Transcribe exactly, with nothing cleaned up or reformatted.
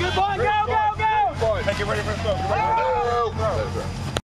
Good boy, go, go, go! Make it ready for the throw. Get ready for the throw.